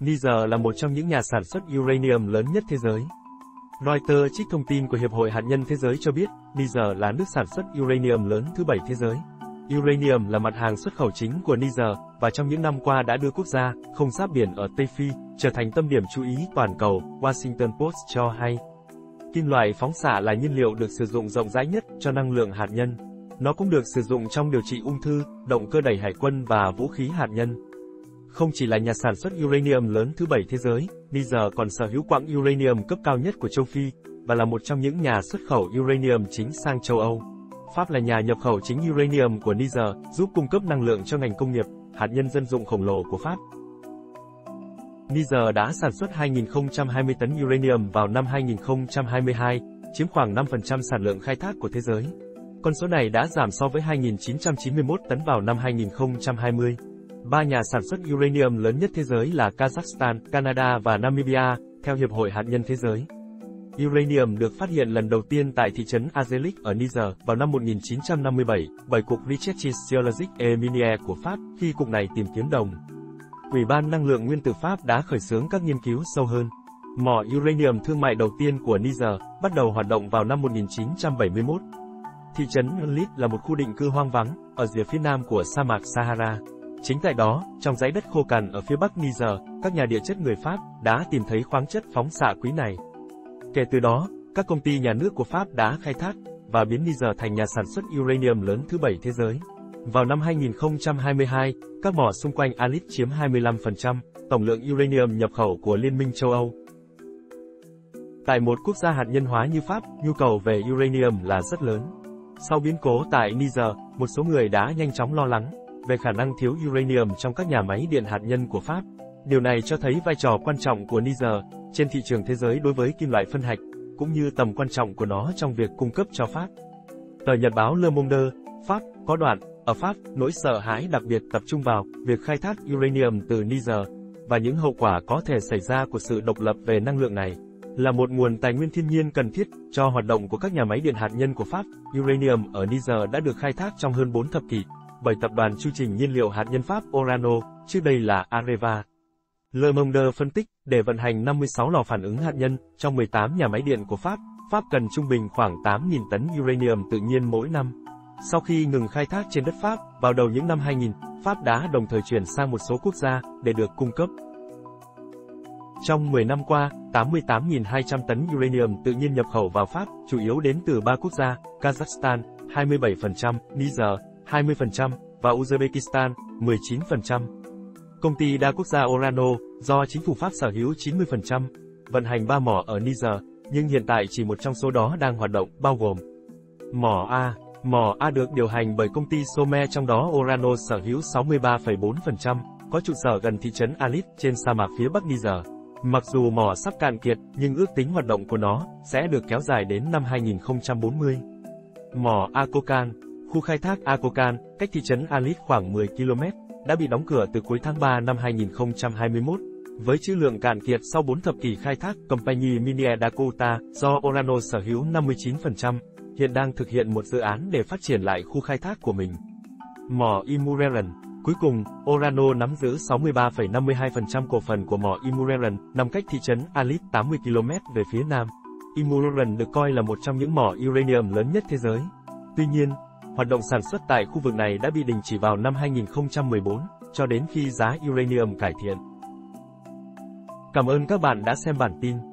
Niger là một trong những nhà sản xuất uranium lớn nhất thế giới. Reuters trích thông tin của Hiệp hội Hạt nhân Thế giới cho biết, Niger là nước sản xuất uranium lớn thứ 7 thế giới. Uranium là mặt hàng xuất khẩu chính của Niger, và trong những năm qua đã đưa quốc gia, không giáp biển ở Tây Phi, trở thành tâm điểm chú ý toàn cầu, Washington Post cho hay. Kim loại phóng xạ là nhiên liệu được sử dụng rộng rãi nhất cho năng lượng hạt nhân. Nó cũng được sử dụng trong điều trị ung thư, động cơ đẩy hải quân và vũ khí hạt nhân. Không chỉ là nhà sản xuất uranium lớn thứ 7 thế giới, Niger còn sở hữu quặng uranium cấp cao nhất của châu Phi, và là một trong những nhà xuất khẩu uranium chính sang châu Âu. Pháp là nhà nhập khẩu chính uranium của Niger, giúp cung cấp năng lượng cho ngành công nghiệp, hạt nhân dân dụng khổng lồ của Pháp. Niger đã sản xuất 2.020 tấn uranium vào năm 2022, chiếm khoảng 5% sản lượng khai thác của thế giới. Con số này đã giảm so với 2.991 tấn vào năm 2020. Ba nhà sản xuất uranium lớn nhất thế giới là Kazakhstan, Canada và Namibia, theo Hiệp hội Hạt nhân Thế giới. Uranium được phát hiện lần đầu tiên tại thị trấn Azelik ở Niger vào năm 1957 bởi Cục Recherches Geologiques et Minières của Pháp, khi cục này tìm kiếm đồng. Ủy ban Năng lượng Nguyên tử Pháp đã khởi xướng các nghiên cứu sâu hơn. Mỏ uranium thương mại đầu tiên của Niger bắt đầu hoạt động vào năm 1971. Thị trấn Lit là một khu định cư hoang vắng, ở rìa phía nam của sa mạc Sahara. Chính tại đó, trong dãy đất khô cằn ở phía bắc Niger, các nhà địa chất người Pháp đã tìm thấy khoáng chất phóng xạ quý này. Kể từ đó, các công ty nhà nước của Pháp đã khai thác và biến Niger thành nhà sản xuất uranium lớn thứ 7 thế giới. Vào năm 2022, các mỏ xung quanh Alit chiếm 25% tổng lượng uranium nhập khẩu của Liên minh châu Âu. Tại một quốc gia hạt nhân hóa như Pháp, nhu cầu về uranium là rất lớn. Sau biến cố tại Niger, một số người đã nhanh chóng lo lắng về khả năng thiếu uranium trong các nhà máy điện hạt nhân của Pháp. Điều này cho thấy vai trò quan trọng của Niger trên thị trường thế giới đối với kim loại phân hạch, cũng như tầm quan trọng của nó trong việc cung cấp cho Pháp. Tờ nhật báo Le Monde, Pháp, có đoạn, ở Pháp, nỗi sợ hãi đặc biệt tập trung vào việc khai thác uranium từ Niger, và những hậu quả có thể xảy ra của sự độc lập về năng lượng này, là một nguồn tài nguyên thiên nhiên cần thiết cho hoạt động của các nhà máy điện hạt nhân của Pháp. Uranium ở Niger đã được khai thác trong hơn 4 thập kỷ, bởi tập đoàn chu trình nhiên liệu hạt nhân Pháp Orano, trước đây là Areva. Le Monde phân tích, để vận hành 56 lò phản ứng hạt nhân trong 18 nhà máy điện của Pháp, Pháp cần trung bình khoảng 8.000 tấn uranium tự nhiên mỗi năm. Sau khi ngừng khai thác trên đất Pháp, vào đầu những năm 2000, Pháp đã đồng thời chuyển sang một số quốc gia để được cung cấp. Trong 10 năm qua, 88.200 tấn uranium tự nhiên nhập khẩu vào Pháp, chủ yếu đến từ 3 quốc gia: Kazakhstan, 27%, Niger, 20%, và Uzbekistan, 19%. Công ty đa quốc gia Orano, do chính phủ Pháp sở hữu 90%, vận hành 3 mỏ ở Niger, nhưng hiện tại chỉ một trong số đó đang hoạt động, bao gồm Mỏ A. Mỏ A được điều hành bởi công ty Somme, trong đó Orano sở hữu 63,4%, có trụ sở gần thị trấn Alit trên sa mạc phía bắc Niger. Mặc dù mỏ sắp cạn kiệt, nhưng ước tính hoạt động của nó sẽ được kéo dài đến năm 2040. Mỏ Akokan. Khu khai thác Akokan, cách thị trấn Alit khoảng 10 km, đã bị đóng cửa từ cuối tháng 3 năm 2021. Với trữ lượng cạn kiệt sau 4 thập kỷ khai thác, Compagnie Minière Dakota, do Orano sở hữu 59%, hiện đang thực hiện một dự án để phát triển lại khu khai thác của mình. Mỏ Imureren. Cuối cùng, Orano nắm giữ 63,52% cổ phần của mỏ Imureren, nằm cách thị trấn Alit 80 km về phía nam. Imureren được coi là một trong những mỏ uranium lớn nhất thế giới. Tuy nhiên, hoạt động sản xuất tại khu vực này đã bị đình chỉ vào năm 2014, cho đến khi giá uranium cải thiện. Cảm ơn các bạn đã xem bản tin.